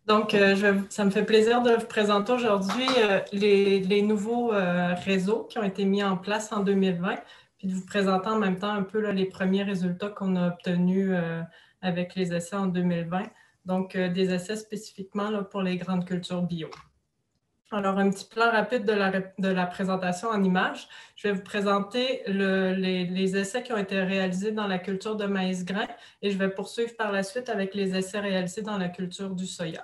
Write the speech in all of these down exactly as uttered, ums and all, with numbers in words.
Donc, euh, je, ça me fait plaisir de vous présenter aujourd'hui euh, les, les nouveaux euh, réseaux qui ont été mis en place en deux mille vingt, puis de vous présenter en même temps un peu là, les premiers résultats qu'on a obtenus euh, avec les essais en deux mille vingt. Donc, euh, des essais spécifiquement là, pour les grandes cultures bio. Alors, un petit plan rapide de la, de la présentation en images. Je vais vous présenter le, les, les essais qui ont été réalisés dans la culture de maïs grain et je vais poursuivre par la suite avec les essais réalisés dans la culture du soya.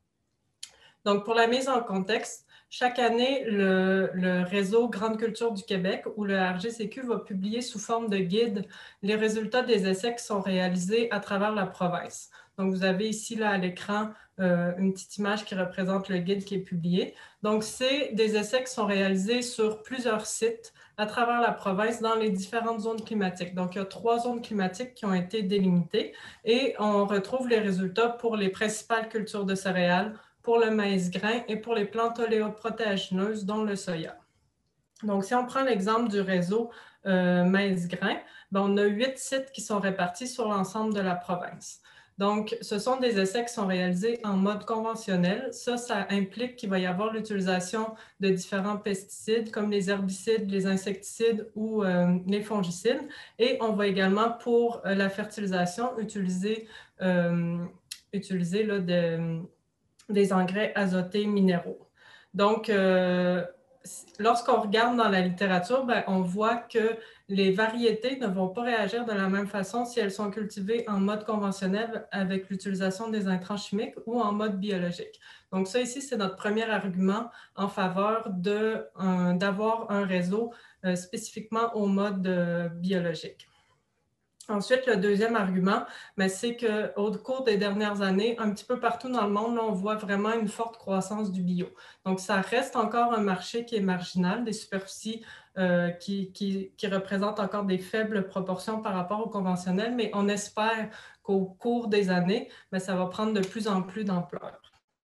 Donc, pour la mise en contexte, chaque année, le, le réseau Grande Culture du Québec ou le R G C Q va publier sous forme de guide les résultats des essais qui sont réalisés à travers la province. Donc, vous avez ici là, à l'écran euh, une petite image qui représente le guide qui est publié. Donc, c'est des essais qui sont réalisés sur plusieurs sites à travers la province dans les différentes zones climatiques. Donc, il y a trois zones climatiques qui ont été délimitées et on retrouve les résultats pour les principales cultures de céréales, pour le maïs grain et pour les plantes oléoprotéagineuses, dont le soya. Donc, si on prend l'exemple du réseau euh, maïs grain, ben, on a huit sites qui sont répartis sur l'ensemble de la province. Donc, ce sont des essais qui sont réalisés en mode conventionnel. Ça, ça implique qu'il va y avoir l'utilisation de différents pesticides comme les herbicides, les insecticides ou euh, les fongicides. Et on va également, pour euh, la fertilisation, utiliser, euh, utiliser là, de, des engrais azotés minéraux. Donc, euh, lorsqu'on regarde dans la littérature, ben, on voit que les variétés ne vont pas réagir de la même façon si elles sont cultivées en mode conventionnel avec l'utilisation des intrants chimiques ou en mode biologique. Donc ça ici, c'est notre premier argument en faveur de, euh, d'avoir un réseau euh, spécifiquement au mode euh, biologique. Ensuite, le deuxième argument, c'est qu'au cours des dernières années, un petit peu partout dans le monde, là, on voit vraiment une forte croissance du bio. Donc, ça reste encore un marché qui est marginal, des superficies euh, qui, qui, qui représentent encore des faibles proportions par rapport au conventionnel, mais on espère qu'au cours des années, bien, ça va prendre de plus en plus d'ampleur.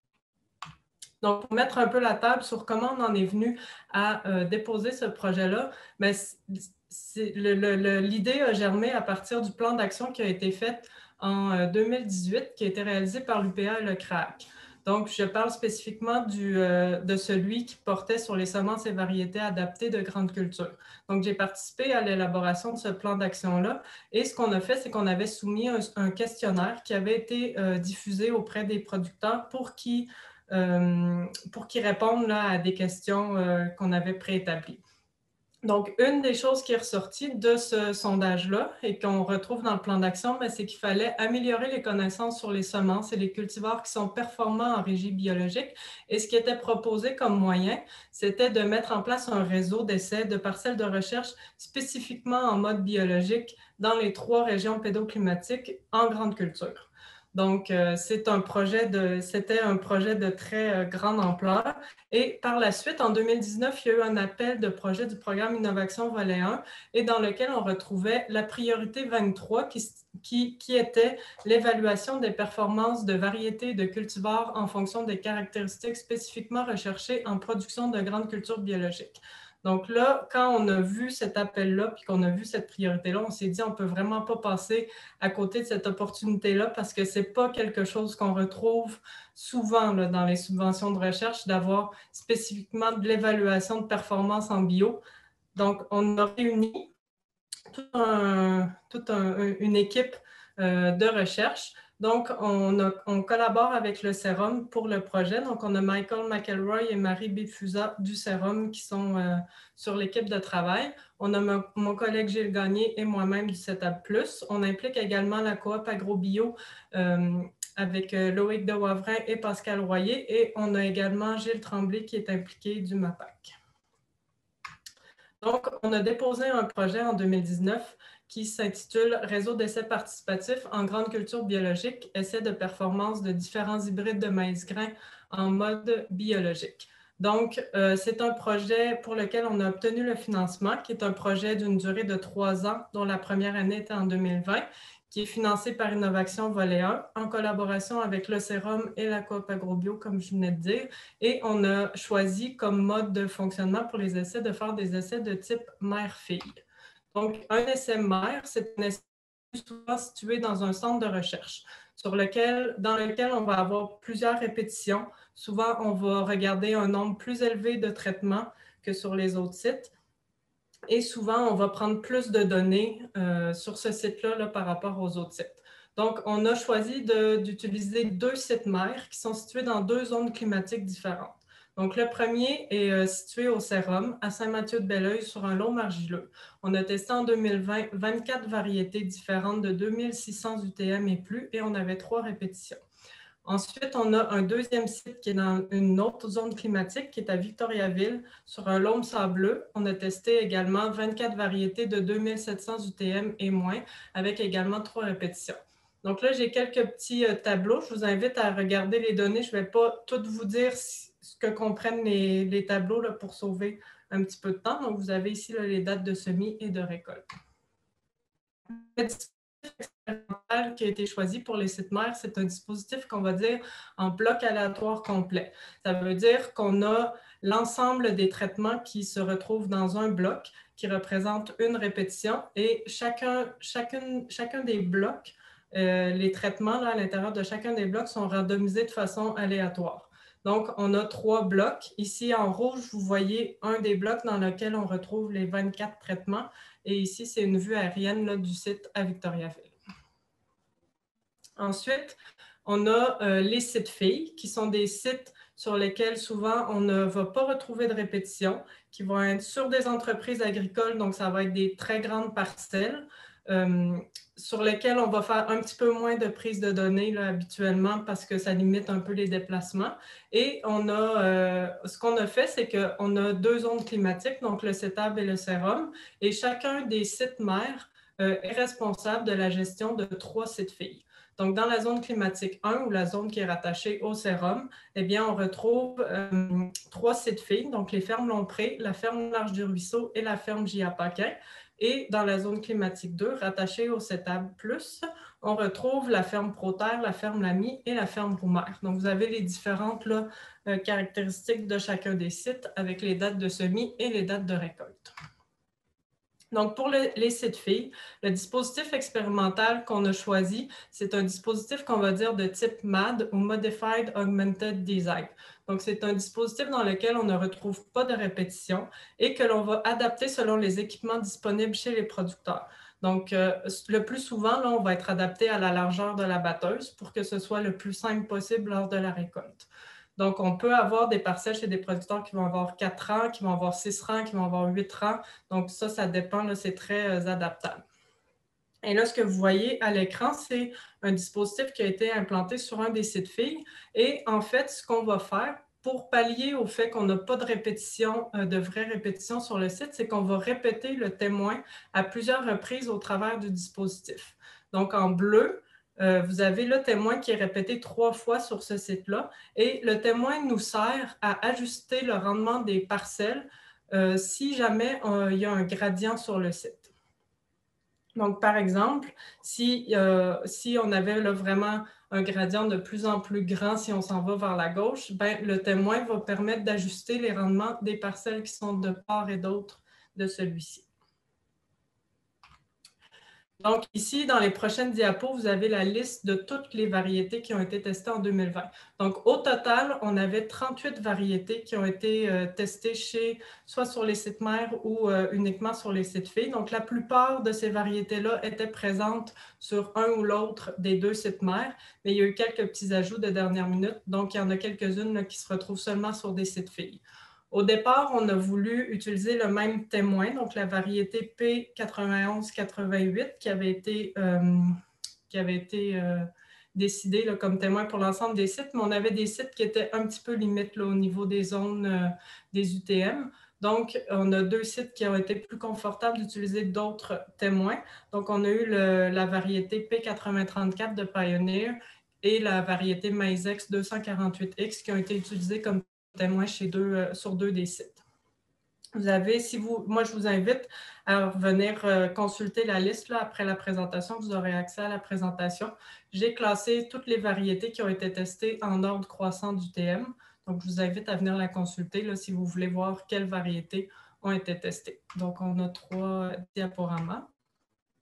Donc, pour mettre un peu la table sur comment on en est venu à euh, déposer ce projet-là, bien, l'idée a germé à partir du plan d'action qui a été fait en euh, deux mille dix-huit, qui a été réalisé par l'U P A et le C R A C. Donc, je parle spécifiquement du, euh, de celui qui portait sur les semences et variétés adaptées de grandes cultures. Donc, j'ai participé à l'élaboration de ce plan d'action-là. Et ce qu'on a fait, c'est qu'on avait soumis un, un questionnaire qui avait été euh, diffusé auprès des producteurs pour qu'ils euh, pour qu'ils répondent là, à des questions euh, qu'on avait préétablies. Donc, une des choses qui est ressortie de ce sondage-là et qu'on retrouve dans le plan d'action, c'est qu'il fallait améliorer les connaissances sur les semences et les cultivars qui sont performants en régie biologique. Et ce qui était proposé comme moyen, c'était de mettre en place un réseau d'essais de parcelles de recherche spécifiquement en mode biologique dans les trois régions pédoclimatiques en grande culture. Donc, euh, c'est un projet de, c'était un projet de très euh, grande ampleur. Et par la suite, en deux mille dix-neuf, il y a eu un appel de projet du programme Innovation Volet un et dans lequel on retrouvait la priorité vingt-trois qui, qui, qui était l'évaluation des performances de variétés de cultivars en fonction des caractéristiques spécifiquement recherchées en production de grandes cultures biologiques. Donc là, quand on a vu cet appel-là, puis qu'on a vu cette priorité-là, on s'est dit on ne peut vraiment pas passer à côté de cette opportunité-là parce que ce n'est pas quelque chose qu'on retrouve souvent là, dans les subventions de recherche, d'avoir spécifiquement de l'évaluation de performance en bio. Donc, on a réuni toute un, toute un, une équipe euh, de recherche. Donc, on, a, on collabore avec le Sérum pour le projet. Donc, on a Michael McElroy et Marie Bifusa du Sérum qui sont euh, sur l'équipe de travail. On a mon, mon collègue Gilles Gagné et moi-même du Setup Plus. On implique également la coop AgroBio euh, avec euh, Loïc de Wavrin et Pascal Royer. Et on a également Gilles Tremblay qui est impliqué du MAPAC. Donc, on a déposé un projet en deux mille dix-neuf qui s'intitule « Réseau d'essais participatifs en grande culture biologique, essais de performance de différents hybrides de maïs grain en mode biologique ». Donc, euh, c'est un projet pour lequel on a obtenu le financement, qui est un projet d'une durée de trois ans, dont la première année était en deux mille vingt, qui est financé par Innovation Volet un, en collaboration avec le Sérum et la coop AgroBio, comme je venais de dire. Et on a choisi comme mode de fonctionnement pour les essais de faire des essais de type mère-fille. Donc, un essai mère, c'est un essai souvent situé dans un centre de recherche. sur lequel, dans lequel on va avoir plusieurs répétitions. Souvent, on va regarder un nombre plus élevé de traitements que sur les autres sites. Et souvent, on va prendre plus de données euh, sur ce site-là là, par rapport aux autres sites. Donc, on a choisi d'utiliser deux sites mères qui sont situés dans deux zones climatiques différentes. Donc, le premier est euh, situé au Sérum, à Saint-Mathieu-de-Belleuil, sur un long argileux. On a testé en deux mille vingt vingt-quatre variétés différentes de deux mille six cents U T M et plus, et on avait trois répétitions. Ensuite, on a un deuxième site qui est dans une autre zone climatique, qui est à Victoriaville, sur un loam sableux. On a testé également vingt-quatre variétés de deux mille sept cents U T M et moins, avec également trois répétitions. Donc là, j'ai quelques petits euh, tableaux. Je vous invite à regarder les données. Je ne vais pas toutes vous dire ce que comprennent les, les tableaux là, pour sauver un petit peu de temps. Donc, vous avez ici là, les dates de semis et de récolte. Le dispositif expérimental qui a été choisi pour les sites mères, c'est un dispositif qu'on va dire en bloc aléatoire complet. Ça veut dire qu'on a l'ensemble des traitements qui se retrouvent dans un bloc qui représente une répétition et chacun, chacune, chacun des blocs, euh, les traitements là, à l'intérieur de chacun des blocs sont randomisés de façon aléatoire. Donc, on a trois blocs. Ici, en rouge, vous voyez un des blocs dans lequel on retrouve les vingt-quatre traitements. Et ici, c'est une vue aérienne là, du site à Victoriaville. Ensuite, on a euh, les sites filles, qui sont des sites sur lesquels souvent on ne va pas retrouver de répétition, qui vont être sur des entreprises agricoles, donc ça va être des très grandes parcelles, euh, sur lesquelles on va faire un petit peu moins de prise de données là, habituellement parce que ça limite un peu les déplacements. Et on a, euh, ce qu'on a fait, c'est qu'on a deux zones climatiques, donc le CETAB et le Sérum, et chacun des sites mères euh, est responsable de la gestion de trois sites filles. Donc, dans la zone climatique un, ou la zone qui est rattachée au Sérum, eh bien, on retrouve euh, trois sites filles, donc les fermes Lompré, la ferme L'Arche du Ruisseau et la ferme J A Paquin. Et dans la zone climatique deux, rattachée au CETAB plus, on retrouve la ferme Proterre, la ferme Lamy et la ferme Roumère. Donc, vous avez les différentes là, euh, caractéristiques de chacun des sites avec les dates de semis et les dates de récolte. Donc, pour le, les sites filles, le dispositif expérimental qu'on a choisi, c'est un dispositif qu'on va dire de type M A D ou Modified Augmented Design. Donc, c'est un dispositif dans lequel on ne retrouve pas de répétition et que l'on va adapter selon les équipements disponibles chez les producteurs. Donc, euh, le plus souvent, là, on va être adapté à la largeur de la batteuse pour que ce soit le plus simple possible lors de la récolte. Donc, on peut avoir des parcelles chez des producteurs qui vont avoir quatre rangs, qui vont avoir six rangs, qui vont avoir huit rangs. Donc, ça, ça dépend, c'est très euh, adaptable. Et là, ce que vous voyez à l'écran, c'est un dispositif qui a été implanté sur un des sites filles. Et en fait, ce qu'on va faire pour pallier au fait qu'on n'a pas de répétition, euh, de vraie répétition sur le site, c'est qu'on va répéter le témoin à plusieurs reprises au travers du dispositif. Donc, en bleu, Euh, vous avez le témoin qui est répété trois fois sur ce site-là et le témoin nous sert à ajuster le rendement des parcelles euh, si jamais euh, il y a un gradient sur le site. Donc, par exemple, si, euh, si on avait là, vraiment un gradient de plus en plus grand, si on s'en va vers la gauche, ben, le témoin va permettre d'ajuster les rendements des parcelles qui sont de part et d'autre de celui-ci. Donc, ici, dans les prochaines diapos, vous avez la liste de toutes les variétés qui ont été testées en deux mille vingt. Donc, au total, on avait trente-huit variétés qui ont été euh, testées chez, soit sur les sites mères ou euh, uniquement sur les sites filles. Donc, la plupart de ces variétés-là étaient présentes sur un ou l'autre des deux sites mères, mais il y a eu quelques petits ajouts de dernière minute. Donc, il y en a quelques-unes qui se retrouvent seulement sur des sites filles. Au départ, on a voulu utiliser le même témoin, donc la variété P quatre-vingt-onze quatre-vingt-huit qui avait été, euh, qui avait été euh, décidée là, comme témoin pour l'ensemble des sites, mais on avait des sites qui étaient un petit peu limites là, au niveau des zones euh, des U T M. Donc, on a deux sites qui ont été plus confortables d'utiliser d'autres témoins. Donc, on a eu le, la variété P quatre-vingts trente-quatre de Pioneer et la variété Maizex deux cent quarante-huit X qui ont été utilisées comme témoins chez deux, euh, sur deux des sites. Vous avez, si vous, moi je vous invite à venir euh, consulter la liste là, après la présentation, vous aurez accès à la présentation. J'ai classé toutes les variétés qui ont été testées en ordre croissant d'U T M. Donc, je vous invite à venir la consulter là, si vous voulez voir quelles variétés ont été testées. Donc, on a trois diaporamas.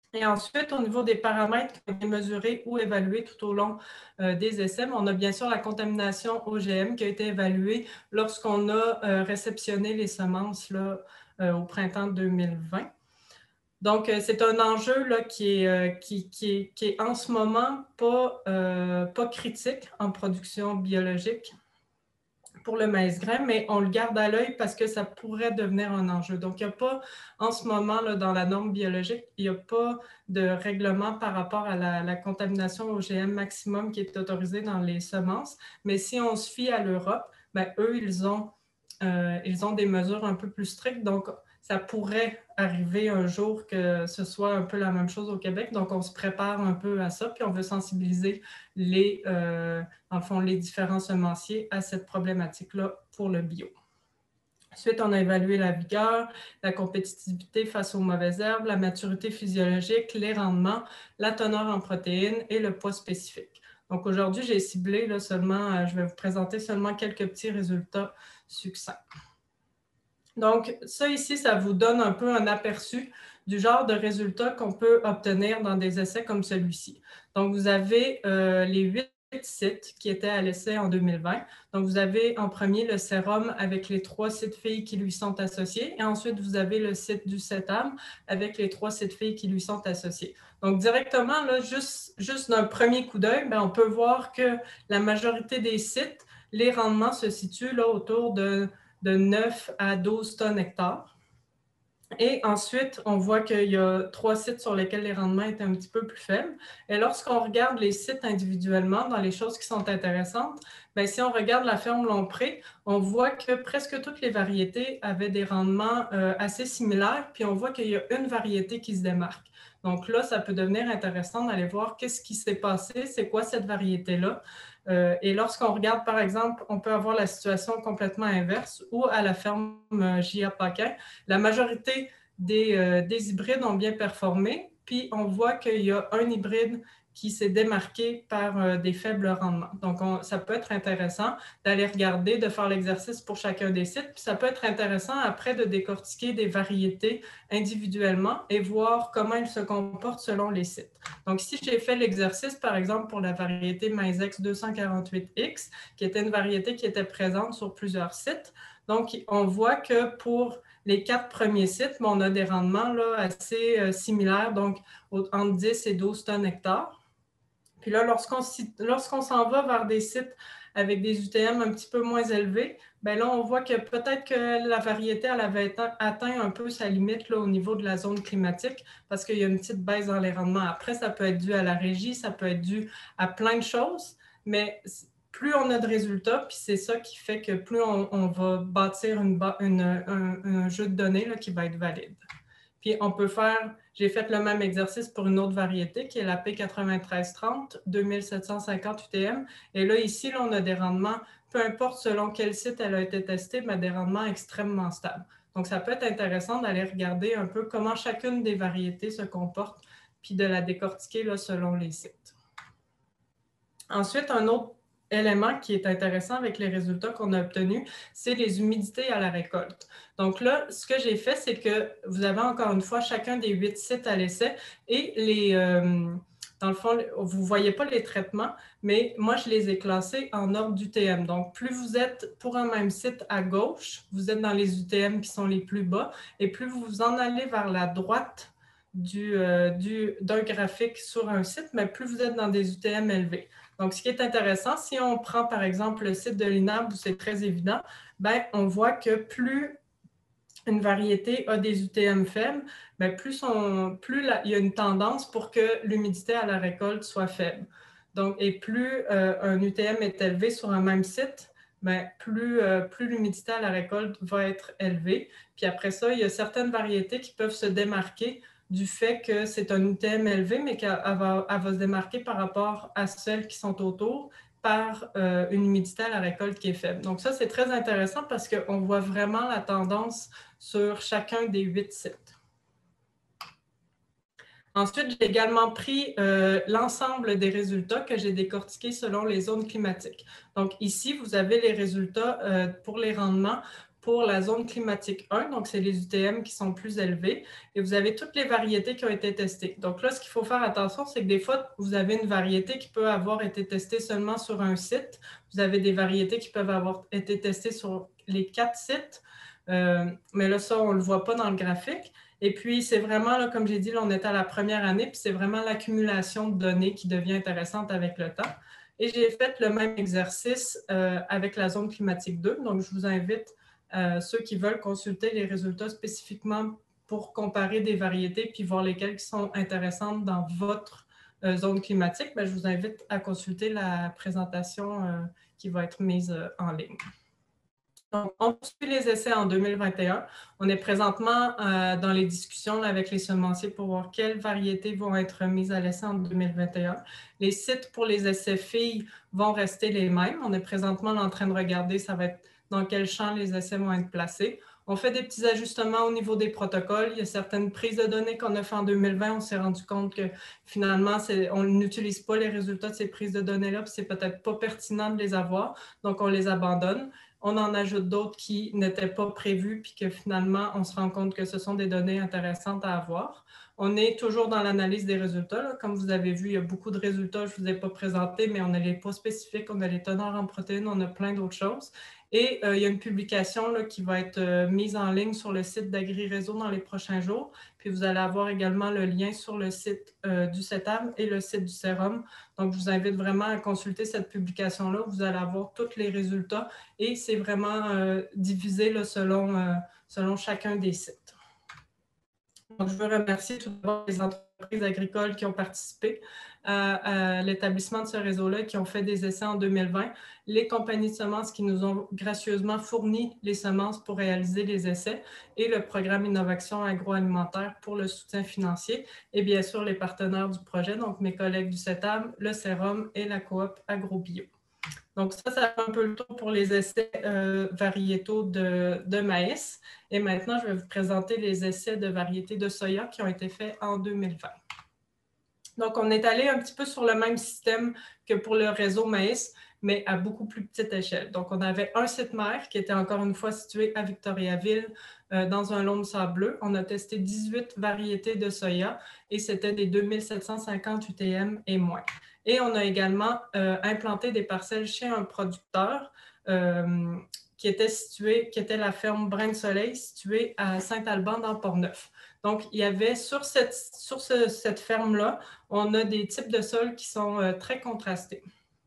Et ensuite, au niveau des paramètres qui ont été mesurés ou évalués tout au long euh, des essais, on a bien sûr la contamination O G M qui a été évaluée lorsqu'on a euh, réceptionné les semences là, euh, au printemps deux mille vingt. Donc, euh, c'est un enjeu là, qui, est, euh, qui, qui, est, qui est en ce moment pas, euh, pas critique en production biologique pour le maïs grain, mais on le garde à l'œil parce que ça pourrait devenir un enjeu. Donc, il n'y a pas, en ce moment, là, dans la norme biologique, il n'y a pas de règlement par rapport à la, la contamination O G M maximum qui est autorisée dans les semences. Mais si on se fie à l'Europe, ben, eux, ils ont, euh, ils ont des mesures un peu plus strictes. Donc, ça pourrait arriver un jour que ce soit un peu la même chose au Québec. Donc, on se prépare un peu à ça, puis on veut sensibiliser les, euh, dans le fond, les différents semenciers à cette problématique-là pour le bio. Ensuite, on a évalué la vigueur, la compétitivité face aux mauvaises herbes, la maturité physiologique, les rendements, la teneur en protéines et le poids spécifique. Donc aujourd'hui, j'ai ciblé là, seulement, je vais vous présenter seulement quelques petits résultats succincts. Donc, ça ici, ça vous donne un peu un aperçu du genre de résultats qu'on peut obtenir dans des essais comme celui-ci. Donc, vous avez euh, les huit sites qui étaient à l'essai en deux mille vingt. Donc, vous avez en premier le sérum avec les trois sites filles qui lui sont associés et ensuite, vous avez le site du sétam avec les trois sites filles qui lui sont associés. Donc, directement, là, juste, juste d'un premier coup d'œil, ben, on peut voir que la majorité des sites, les rendements se situent là, autour de de neuf à douze tonnes hectares. Et ensuite, on voit qu'il y a trois sites sur lesquels les rendements étaient un petit peu plus faibles. Et lorsqu'on regarde les sites individuellement, dans les choses qui sont intéressantes, bien, si on regarde la ferme Lompré, on voit que presque toutes les variétés avaient des rendements euh, assez similaires, puis on voit qu'il y a une variété qui se démarque. Donc là, ça peut devenir intéressant d'aller voir qu'est-ce qui s'est passé, c'est quoi cette variété-là. Euh, et lorsqu'on regarde, par exemple, on peut avoir la situation complètement inverse où à la ferme euh, J A Paquin, la majorité des, euh, des hybrides ont bien performé, puis on voit qu'il y a un hybride qui s'est démarqué par euh, des faibles rendements. Donc, on, ça peut être intéressant d'aller regarder, de faire l'exercice pour chacun des sites, puis ça peut être intéressant après de décortiquer des variétés individuellement et voir comment ils se comportent selon les sites. Donc, si j'ai fait l'exercice, par exemple, pour la variété Maizex deux cent quarante-huit X, qui était une variété qui était présente sur plusieurs sites, donc on voit que pour les quatre premiers sites, on a des rendements là, assez euh, similaires, donc entre dix et douze tonnes hectares. Puis là, lorsqu'on lorsqu'on s'en va vers des sites avec des U T M un petit peu moins élevés, bien là, on voit que peut-être que la variété, elle avait atteint un peu sa limite là, au niveau de la zone climatique parce qu'il y a une petite baisse dans les rendements. Après, ça peut être dû à la régie, ça peut être dû à plein de choses, mais plus on a de résultats, puis c'est ça qui fait que plus on, on va bâtir une, une, un, un jeu de données là, qui va être valide. Puis on peut faire, j'ai fait le même exercice pour une autre variété qui est la P quatre-vingt-treize trente, deux mille sept cent cinquante U T M. Et là, ici, là, on a des rendements, peu importe selon quel site elle a été testée, mais des rendements extrêmement stables. Donc, ça peut être intéressant d'aller regarder un peu comment chacune des variétés se comporte, puis de la décortiquer là, selon les sites. Ensuite, un autre élément qui est intéressant avec les résultats qu'on a obtenus, c'est les humidités à la récolte. Donc là, ce que j'ai fait, c'est que vous avez encore une fois chacun des huit sites à l'essai et les, euh, dans le fond, vous ne voyez pas les traitements, mais moi, je les ai classés en ordre d'U T M. Donc, plus vous êtes pour un même site à gauche, vous êtes dans les U T M qui sont les plus bas, et plus vous vous en allez vers la droite du, euh, du, d'un graphique sur un site, mais plus vous êtes dans des U T M élevés. Donc, ce qui est intéressant, si on prend par exemple le site de l'I N A B où c'est très évident, ben, on voit que plus une variété a des U T M faibles, ben, plus, on, plus la, il y a une tendance pour que l'humidité à la récolte soit faible. Donc, et plus euh, un U T M est élevé sur un même site, ben, plus, euh, plus l'humidité à la récolte va être élevée. Puis après ça, il y a certaines variétés qui peuvent se démarquer du fait que c'est un U T M élevé, mais qu'elle va, elle va se démarquer par rapport à celles qui sont autour par euh, une humidité à la récolte qui est faible. Donc ça, c'est très intéressant parce qu'on voit vraiment la tendance sur chacun des huit sites. Ensuite, j'ai également pris euh, l'ensemble des résultats que j'ai décortiqués selon les zones climatiques. Donc ici, vous avez les résultats euh, pour les rendements pour la zone climatique un, donc c'est les U T M qui sont plus élevés, et vous avez toutes les variétés qui ont été testées. Donc là, ce qu'il faut faire attention, c'est que des fois, vous avez une variété qui peut avoir été testée seulement sur un site. Vous avez des variétés qui peuvent avoir été testées sur les quatre sites, euh, mais là, ça, on ne le voit pas dans le graphique. Et puis, c'est vraiment, là, comme j'ai dit, là, on est à la première année, puis c'est vraiment l'accumulation de données qui devient intéressante avec le temps. Et j'ai fait le même exercice euh, avec la zone climatique deux. Donc, je vous invite Euh, ceux qui veulent consulter les résultats spécifiquement pour comparer des variétés puis voir lesquelles qui sont intéressantes dans votre euh, zone climatique, bien, je vous invite à consulter la présentation euh, qui va être mise euh, en ligne. Donc, on poursuit les essais en deux mille vingt et un. On est présentement euh, dans les discussions là, avec les semenciers pour voir quelles variétés vont être mises à l'essai en deux mille vingt et un. Les sites pour les essais filles vont rester les mêmes. On est présentement là, en train de regarder, ça va être dans quel champ les essais vont être placés. On fait des petits ajustements au niveau des protocoles. Il y a certaines prises de données qu'on a fait en deux mille vingt. On s'est rendu compte que finalement, on n'utilise pas les résultats de ces prises de données-là, puis c'est peut-être pas pertinent de les avoir, donc on les abandonne. On en ajoute d'autres qui n'étaient pas prévues, puis que finalement, on se rend compte que ce sont des données intéressantes à avoir. On est toujours dans l'analyse des résultats. Là. Comme vous avez vu, il y a beaucoup de résultats, je ne vous ai pas présentés, mais on a les poids spécifiques, on a les teneurs en protéines, on a plein d'autres choses. Et euh, il y a une publication là, qui va être euh, mise en ligne sur le site d'AgriRéseau dans les prochains jours. Puis vous allez avoir également le lien sur le site euh, du CETAM et le site du Sérum. Donc, je vous invite vraiment à consulter cette publication-là. Vous allez avoir tous les résultats et c'est vraiment euh, divisé là, selon, euh, selon chacun des sites. Donc, je veux remercier tout d'abord les entreprises agricoles qui ont participé à, à l'établissement de ce réseau-là, qui ont fait des essais en deux mille vingt, les compagnies de semences qui nous ont gracieusement fourni les semences pour réaliser les essais et le programme Innovation agroalimentaire pour le soutien financier et bien sûr les partenaires du projet, donc mes collègues du CETAM, le Sérum et la coop AgroBio. Donc ça, ça fait un peu le tour pour les essais euh, variétaux de, de maïs. Et maintenant, je vais vous présenter les essais de variétés de soya qui ont été faits en deux mille vingt. Donc, on est allé un petit peu sur le même système que pour le réseau maïs, mais à beaucoup plus petite échelle. Donc, on avait un site mère qui était encore une fois situé à Victoriaville, euh, dans un loam sableux. On a testé dix-huit variétés de soya et c'était des deux mille sept cent cinquante U T M et moins. Et on a également euh, implanté des parcelles chez un producteur euh, qui était situé, qui était la ferme Brin de Soleil, située à Saint-Alban dans Port-Neuf. Donc, il y avait sur cette, sur ce, cette ferme-là, on a des types de sols qui sont euh, très contrastés.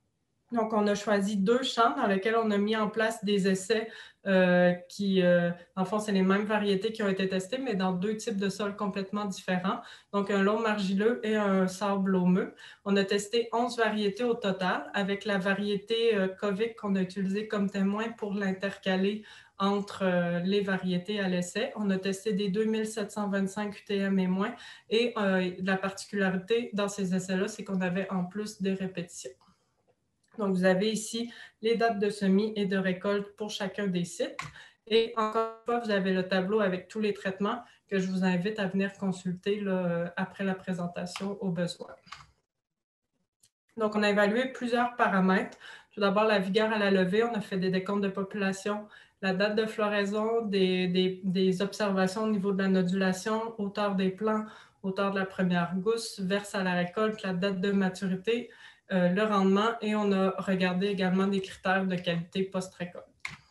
Donc, on a choisi deux champs dans lesquels on a mis en place des essais euh, qui, euh, en fond, c'est les mêmes variétés qui ont été testées, mais dans deux types de sols complètement différents. Donc, un loam argileux et un sable loameux. On a testé onze variétés au total, avec la variété euh, Covic qu'on a utilisée comme témoin pour l'intercaler entre euh, les variétés à l'essai. On a testé des deux mille sept cent vingt-cinq U T M et moins. Et euh, la particularité dans ces essais-là, c'est qu'on avait en plus des répétitions. Donc, vous avez ici les dates de semis et de récolte pour chacun des sites. Et encore une fois, vous avez le tableau avec tous les traitements que je vous invite à venir consulter là, après la présentation au besoin. Donc, on a évalué plusieurs paramètres. Tout d'abord, la vigueur à la levée. On a fait des décomptes de population, la date de floraison, des, des, des observations au niveau de la nodulation, hauteur des plants, hauteur de la première gousse, verse à la récolte, la date de maturité, Euh, le rendement et on a regardé également des critères de qualité post-récolte.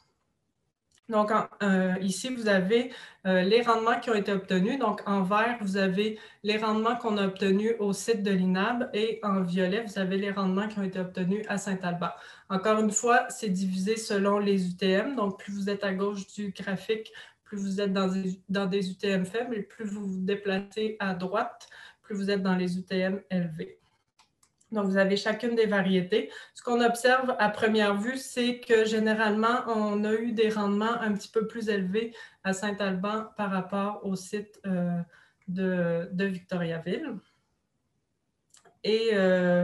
Donc, en, euh, ici, vous avez euh, les rendements qui ont été obtenus. Donc, en vert, vous avez les rendements qu'on a obtenus au site de l'I N A B et en violet, vous avez les rendements qui ont été obtenus à Saint-Alban. Encore une fois, c'est divisé selon les U T M. Donc, plus vous êtes à gauche du graphique, plus vous êtes dans des, dans des U T M faibles et plus vous vous déplacez à droite, plus vous êtes dans les U T M élevés. Donc, vous avez chacune des variétés. Ce qu'on observe à première vue, c'est que généralement, on a eu des rendements un petit peu plus élevés à Saint-Alban par rapport au site euh, de, de Victoriaville. Et, euh,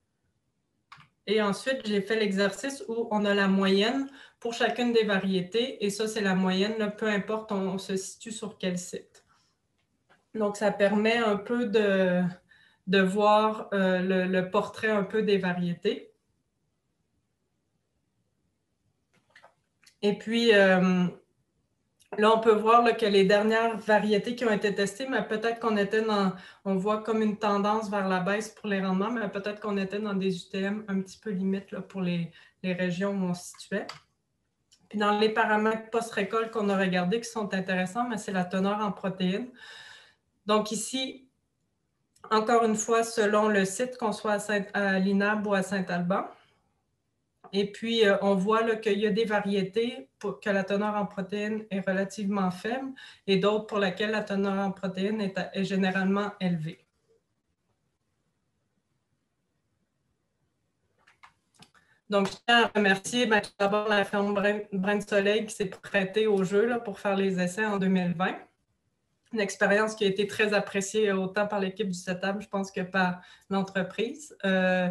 et ensuite, j'ai fait l'exercice où on a la moyenne pour chacune des variétés. Et ça, c'est la moyenne, là, peu importe on, on se situe sur quel site. Donc, ça permet un peu de... de voir euh, le, le portrait un peu des variétés. Et puis, euh, Là, on peut voir là, que les dernières variétés qui ont été testées, mais peut-être qu'on était dans, on voit comme une tendance vers la baisse pour les rendements, mais peut-être qu'on était dans des U T M un petit peu limites là, pour les, les régions où on se situait. Puis dans les paramètres post-récolte qu'on a regardés qui sont intéressants, mais c'est la teneur en protéines. Donc ici, encore une fois, selon le site, qu'on soit à, Saint, à l'I N A B ou à Saint-Alban. Et puis, euh, on voit qu'il y a des variétés pour que la teneur en protéines est relativement faible et d'autres pour lesquelles la teneur en protéines est, est généralement élevée. Donc, je tiens à remercier ben, tout d'abord la ferme Brin de Soleil qui s'est prêtée au jeu là, pour faire les essais en deux mille vingt. Une expérience qui a été très appréciée autant par l'équipe du CETAM, je pense, que par l'entreprise. Euh,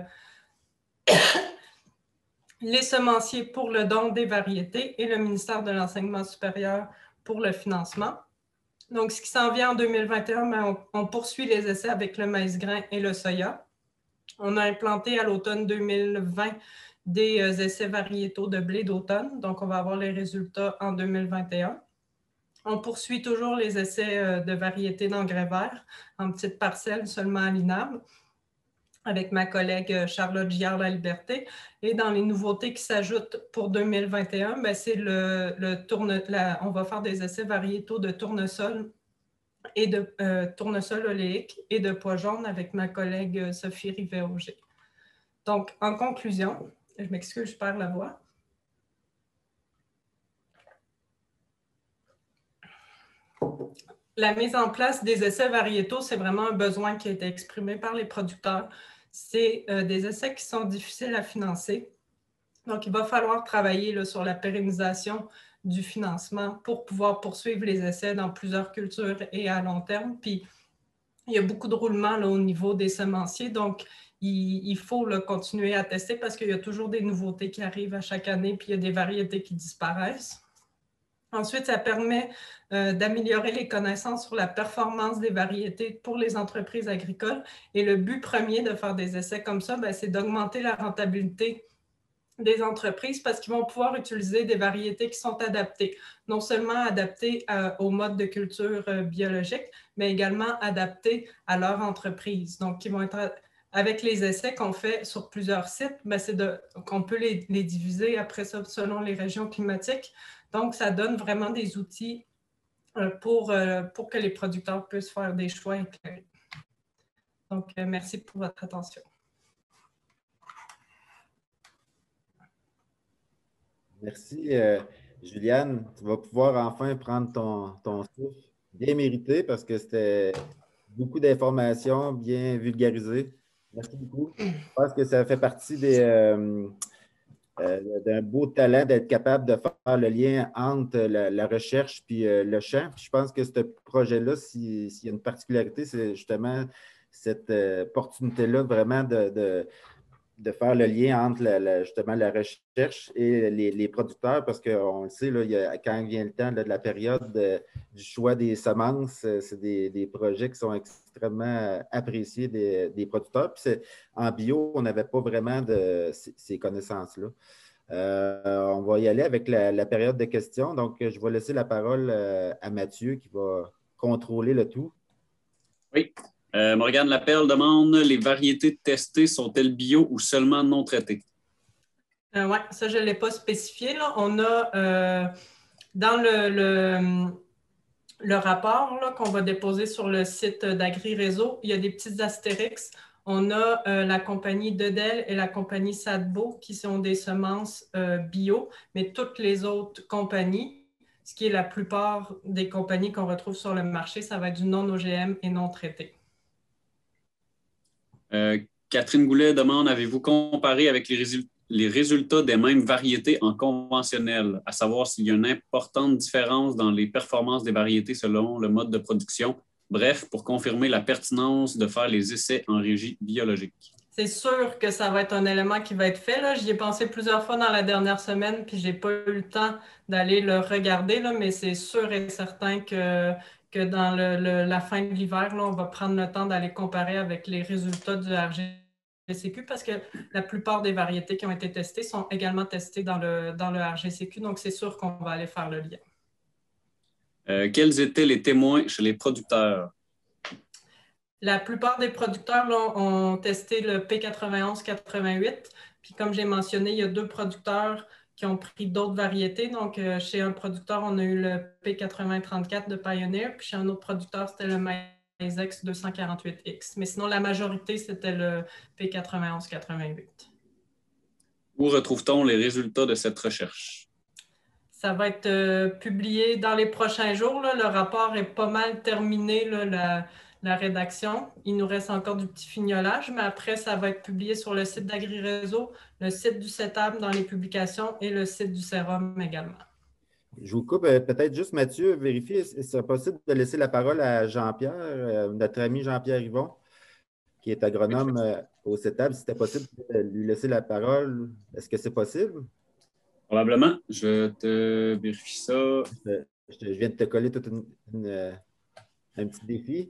les semenciers pour le don des variétés et le ministère de l'Enseignement supérieur pour le financement. Donc, ce qui s'en vient en deux mille vingt et un, ben, on, on poursuit les essais avec le maïs grain et le soya. On a implanté à l'automne deux mille vingt des euh, essais variétaux de blé d'automne. Donc, on va avoir les résultats en deux mille vingt et un. On poursuit toujours les essais euh, de variétés d'engrais verts en petites parcelles seulement à l'I N A B avec ma collègue Charlotte Giard-La-Liberté. Et dans les nouveautés qui s'ajoutent pour deux mille vingt et un, ben, c'est le, le tourne, la, on va faire des essais variétaux de tournesol et de euh, tournesol oléique et de pois jaune avec ma collègue Sophie Rivet-Auger. Donc, en conclusion, je m'excuse, je perds la voix. La mise en place des essais variétaux, c'est vraiment un besoin qui a été exprimé par les producteurs. C'est euh, des essais qui sont difficiles à financer. Donc, il va falloir travailler là, sur la pérennisation du financement pour pouvoir poursuivre les essais dans plusieurs cultures et à long terme. Puis, il y a beaucoup de roulements là, au niveau des semenciers. Donc, il, il faut là, continuer à tester parce qu'il y a toujours des nouveautés qui arrivent à chaque année, puis il y a des variétés qui disparaissent. Ensuite, ça permet euh, d'améliorer les connaissances sur la performance des variétés pour les entreprises agricoles. Et le but premier de faire des essais comme ça, ben, c'est d'augmenter la rentabilité des entreprises parce qu'ils vont pouvoir utiliser des variétés qui sont adaptées, non seulement adaptées euh, au mode de culture euh, biologique, mais également adaptées à leur entreprise. Donc, ils vont être avec les essais qu'on fait sur plusieurs sites, ben, c'est de, qu'on peut les, les diviser après ça selon les régions climatiques. Donc, ça donne vraiment des outils euh, pour, euh, pour que les producteurs puissent faire des choix éclairés. Donc, euh, merci pour votre attention. Merci, euh, Juliane. Tu vas pouvoir enfin prendre ton, ton souffle bien mérité parce que c'était beaucoup d'informations bien vulgarisées. Merci beaucoup. Je pense que ça fait partie des, euh, euh, d'un beau talent d'être capable de faire le lien entre la, la recherche puis euh, le champ. Puis je pense que ce projet-là, s'il y a une particularité, c'est justement cette euh, opportunité-là vraiment de, de de faire le lien entre la, la, justement la recherche et les, les producteurs, parce qu'on le sait, là, il y a, quand vient le temps là, de la période de, du choix des semences, c'est des, des projets qui sont extrêmement appréciés des, des producteurs. Puis en bio, on n'avait pas vraiment de, ces, ces connaissances-là. Euh, on va y aller avec la, la période de questions. Donc, je vais laisser la parole à Mathieu qui va contrôler le tout. Oui. Euh, Morgane Lapelle demande, les variétés testées sont-elles bio ou seulement non traitées? Euh, oui, ça, je ne l'ai pas spécifié. Là. On a euh, dans le, le, le rapport là, qu'on va déposer sur le site d'Agri-Réseau, il y a des petits astérix. On a euh, la compagnie Dedel et la compagnie Sadbo qui sont des semences euh, bio, mais toutes les autres compagnies, ce qui est la plupart des compagnies qu'on retrouve sur le marché, ça va être du non-O G M et non traité. Euh, Catherine Goulet demande, avez-vous comparé avec les, résul les résultats des mêmes variétés en conventionnel, à savoir s'il y a une importante différence dans les performances des variétés selon le mode de production? Bref, pour confirmer la pertinence de faire les essais en régie biologique. C'est sûr que ça va être un élément qui va être fait. J'y ai pensé plusieurs fois dans la dernière semaine, puis je n'ai pas eu le temps d'aller le regarder, là, mais c'est sûr et certain que, que dans le, le, la fin de l'hiver, on va prendre le temps d'aller comparer avec les résultats du R G C Q parce que la plupart des variétés qui ont été testées sont également testées dans le, dans le R G C Q, donc c'est sûr qu'on va aller faire le lien. Euh, quels étaient les témoins chez les producteurs? La plupart des producteurs là, ont testé le P quatre-vingt-onze quatre-vingt-huit. Puis comme j'ai mentionné, il y a deux producteurs qui ont pris d'autres variétés. Donc, euh, chez un producteur, on a eu le P quatre-vingts trente-quatre de Pioneer. Puis chez un autre producteur, c'était le MaïsEx deux cent quarante-huit X. Mais sinon, la majorité, c'était le P quatre-vingt-onze quatre-vingt-huit. Où retrouve-t-on les résultats de cette recherche? Ça va être euh, publié dans les prochains jours. Là. Le rapport est pas mal terminé, là, la, la rédaction. Il nous reste encore du petit fignolage, mais après, ça va être publié sur le site d'AgriRéseau, le site du CETAM dans les publications et le site du Sérum également. Je vous coupe. euh, Peut-être juste, Mathieu, vérifier, est-ce est-ce possible de laisser la parole à Jean-Pierre, euh, notre ami Jean-Pierre Yvon, qui est agronome euh, au CETAM. Si c'était possible de lui laisser la parole, est-ce que c'est possible? Probablement. Je te vérifie ça. Je, je te- je viens de te coller tout une, une, euh, un petit défi.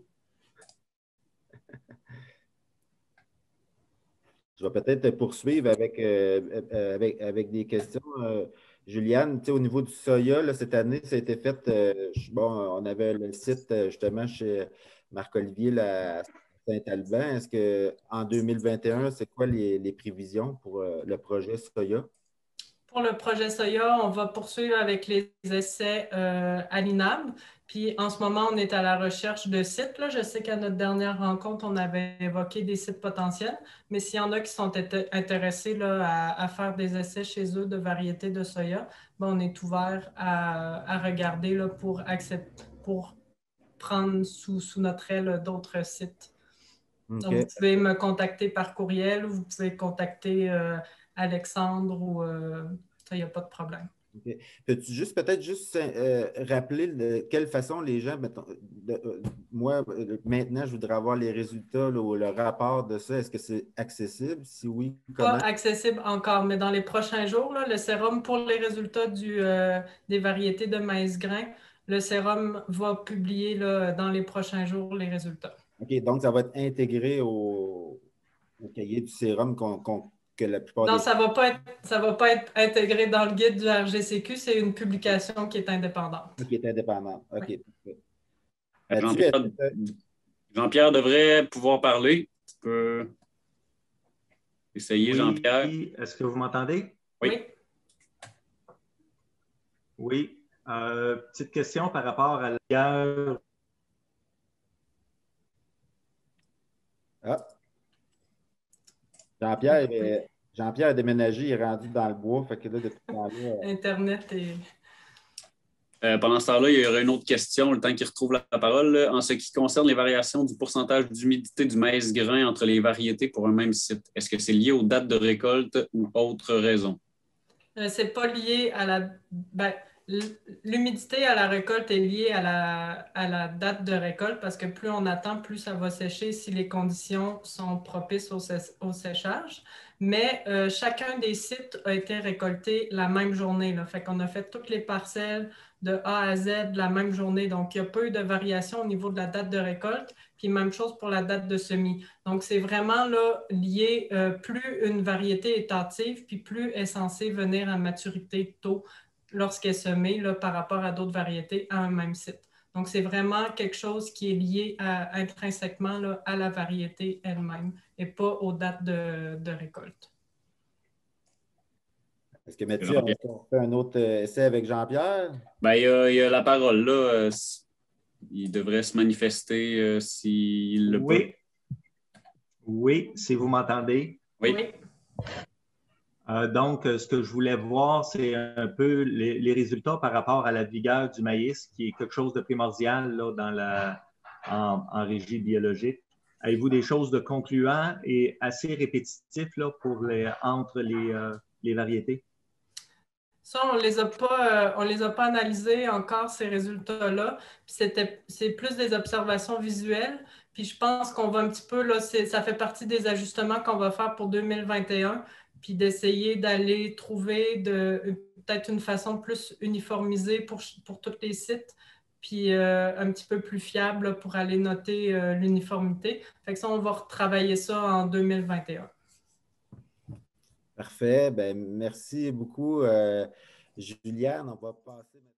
Je vais peut-être poursuivre avec, euh, euh, avec, avec des questions. Euh, Juliane, tu sais, au niveau du soya, là, cette année, ça a été fait. Euh, je- bon, on avait le site euh, justement chez Marc-Olivier là, à Saint-Alban. Est-ce qu'en deux mille vingt et un, c'est quoi les, les prévisions pour euh, le projet soya? Pour le projet Soya, on va poursuivre avec les essais euh, à l'I N A B. Puis en ce moment, on est à la recherche de sites. Là. Je sais qu'à notre dernière rencontre, on avait évoqué des sites potentiels, mais s'il y en a qui sont intéressés là, à, à faire des essais chez eux de variétés de soya, ben, on est ouvert à, à regarder là, pour, accepter, pour prendre sous, sous notre aile d'autres sites. Donc, OK. vous pouvez me contacter par courriel ou vous pouvez contacter euh, Alexandre ou euh, ça, il n'y a pas de problème. OK. Peux-tu juste peut-être juste euh, rappeler de quelle façon les gens, mettons, de, euh, moi, euh, maintenant, je voudrais avoir les résultats, là, ou le rapport de ça. Est-ce que c'est accessible? Si oui, Pas comment? accessible encore, mais dans les prochains jours, là, le sérum pour les résultats du, euh, des variétés de maïs grain, le sérum va publier là, dans les prochains jours les résultats. OK, donc ça va être intégré au, au cahier du sérum qu'on, qu'on- que la plupart Non, des... ça ne va pas être, ça va pas être intégré dans le guide du R G C Q, c'est une publication qui est indépendante. qui est indépendant. OK, Oui. parfait. Mathieu, est-ce Jean-Pierre, que t'as- Jean-Pierre devrait pouvoir parler. Tu peux essayer, Jean-Pierre. Oui, est-ce que vous m'entendez? Oui. Oui. Oui. Euh, petite question par rapport à la guerre. Ah, Jean-Pierre, euh, Jean-Pierre a déménagé, il est rendu dans le bois. Fait que là, depuis ce temps-là, euh, Internet et Euh, pendant ce temps-là, il y aura une autre question, le temps qu'il retrouve la, la parole. Là. En ce qui concerne les variations du pourcentage d'humidité du maïs grain entre les variétés pour un même site, est-ce que c'est lié aux dates de récolte ou autre raison? Euh, c'est pas lié à la. Ben, l'humidité à la récolte est liée à la, à la date de récolte parce que plus on attend, plus ça va sécher si les conditions sont propices au, sé- au séchage. Mais euh, chacun des sites a été récolté la même journée. Là. Fait qu'on a fait toutes les parcelles de A à Z la même journée. Donc, il n'y a pas eu de variation au niveau de la date de récolte. Puis même chose pour la date de semis. Donc, c'est vraiment là, lié, euh, plus une variété est hâtive, puis plus elle est censée venir à maturité tôt lorsqu'elle est semée là, par rapport à d'autres variétés à un même site. Donc, c'est vraiment quelque chose qui est lié à, intrinsèquement là, à la variété elle-même et pas aux dates de, de récolte. est-ce que Mathieu, on on fait un autre euh, essai avec Jean-Pierre? Ben, il y a, il y a la parole là. Euh, il devrait se manifester euh, s'il le peut. Oui. Oui, si vous m'entendez. Oui. Oui. Euh, donc, ce que je voulais voir, c'est un peu les, les résultats par rapport à la vigueur du maïs, qui est quelque chose de primordial là, dans la, en, en régie biologique. Avez-vous des choses de concluant et assez répétitifs là, pour les, entre les, euh, les variétés? Ça, on les a pas, euh, on les a pas analysés encore, ces résultats-là. C'était, c'est plus des observations visuelles. Puis je pense qu'on va un petit peu, là, ça fait partie des ajustements qu'on va faire pour deux mille vingt et un, puis d'essayer d'aller trouver de, peut-être une façon plus uniformisée pour, pour tous les sites, puis euh, un petit peu plus fiable pour aller noter euh, l'uniformité. Fait que ça, on va retravailler ça en deux mille vingt et un. Parfait. Ben, merci beaucoup, euh, Juliane. On va passer maintenant.